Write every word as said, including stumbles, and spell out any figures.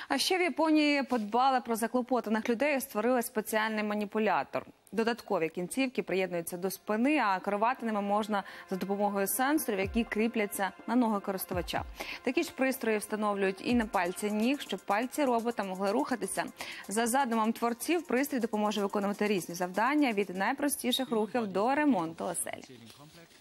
А ще в Японії подбали про заклопотаних людей і створили спеціальний маніпулятор. Додаткові кінцівки приєднуються до спини, а керувати ними можна за допомогою сенсорів, які кріпляться на ноги користувача. Такі ж пристрої встановлюють і на пальці ніг, щоб пальці робота могли рухатися. За задумом творців, пристрій допоможе виконувати різні завдання – від найпростіших рухів до ремонту оселі.